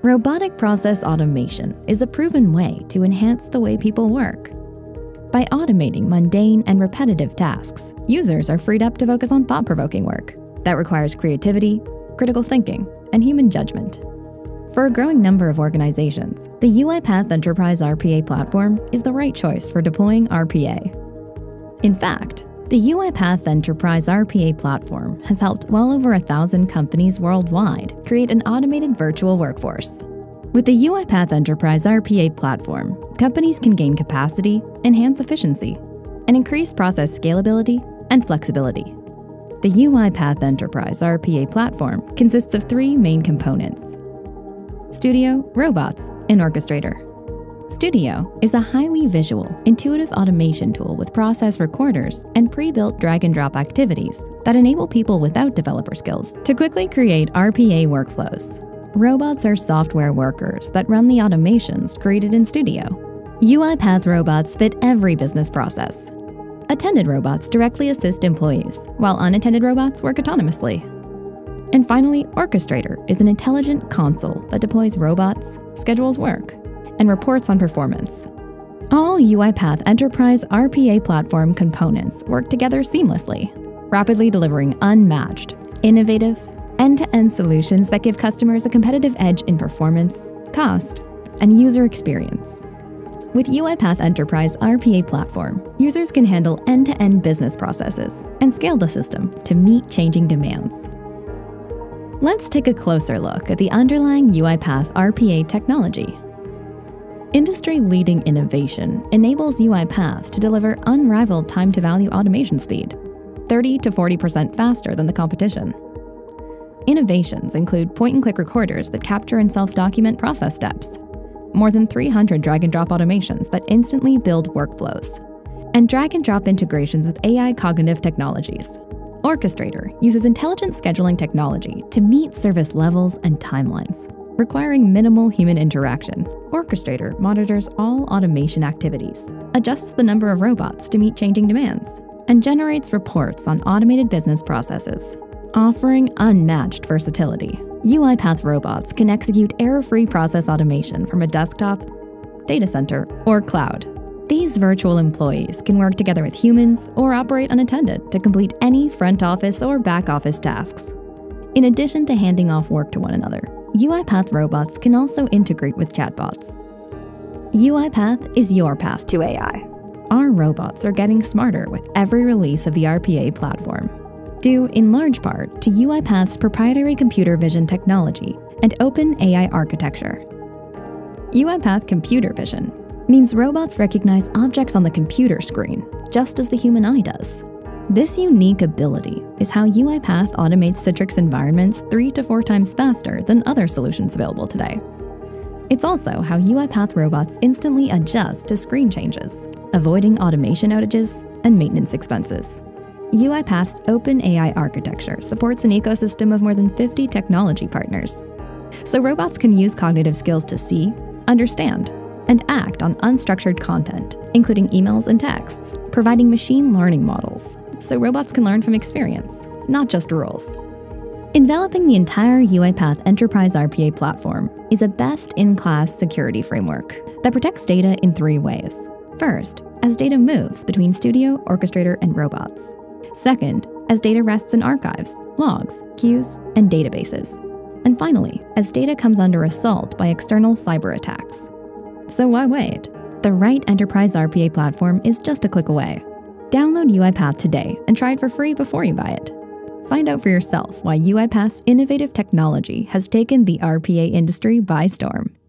Robotic process automation is a proven way to enhance the way people work. By automating mundane and repetitive tasks, users are freed up to focus on thought-provoking work that requires creativity, critical thinking, and human judgment. For a growing number of organizations, the UiPath Enterprise RPA Platform is the right choice for deploying RPA. In fact, the UiPath Enterprise RPA Platform has helped well over 1,000 companies worldwide create an automated virtual workforce. With the UiPath Enterprise RPA Platform, companies can gain capacity, enhance efficiency, and increase process scalability and flexibility. The UiPath Enterprise RPA Platform consists of 3 main components: Studio, Robots, and Orchestrator. Studio is a highly visual, intuitive automation tool with process recorders and pre-built drag-and-drop activities that enable people without developer skills to quickly create RPA workflows. Robots are software workers that run the automations created in Studio. UiPath robots fit every business process. Attended robots directly assist employees, while unattended robots work autonomously. And finally, Orchestrator is an intelligent console that deploys robots, schedules work, and reports on performance. All UiPath Enterprise RPA Platform components work together seamlessly, rapidly delivering unmatched, innovative, end-to-end solutions that give customers a competitive edge in performance, cost, and user experience. With UiPath Enterprise RPA Platform, users can handle end-to-end business processes and scale the system to meet changing demands. Let's take a closer look at the underlying UiPath RPA technology. Industry-leading innovation enables UiPath to deliver unrivaled time-to-value automation speed, 30 to 40% faster than the competition. Innovations include point-and-click recorders that capture and self-document process steps, more than 300 drag-and-drop automations that instantly build workflows, and drag-and-drop integrations with AI cognitive technologies. Orchestrator uses intelligent scheduling technology to meet service levels and timelines, requiring minimal human interaction. Orchestrator monitors all automation activities, adjusts the number of robots to meet changing demands, and generates reports on automated business processes. Offering unmatched versatility, UiPath robots can execute error-free process automation from a desktop, data center, or cloud. These virtual employees can work together with humans or operate unattended to complete any front office or back office tasks. In addition to handing off work to one another, UiPath robots can also integrate with chatbots. UiPath is your path to AI. Our robots are getting smarter with every release of the RPA platform, due in large part to UiPath's proprietary computer vision technology and open AI architecture. UiPath Computer Vision means robots recognize objects on the computer screen, just as the human eye does. This unique ability is how UiPath automates Citrix environments 3 to 4 times faster than other solutions available today. It's also how UiPath robots instantly adjust to screen changes, avoiding automation outages and maintenance expenses. UiPath's open AI architecture supports an ecosystem of more than 50 technology partners, so robots can use cognitive skills to see, understand, and act on unstructured content, including emails and texts, providing machine learning models, so robots can learn from experience, not just rules. Enveloping the entire UiPath Enterprise RPA platform is a best-in-class security framework that protects data in 3 ways. First, as data moves between Studio, Orchestrator, and robots. Second, as data rests in archives, logs, queues, and databases. And finally, as data comes under assault by external cyber attacks. So why wait? The right enterprise RPA platform is just a click away. Download UiPath today and try it for free before you buy it. Find out for yourself why UiPath's innovative technology has taken the RPA industry by storm.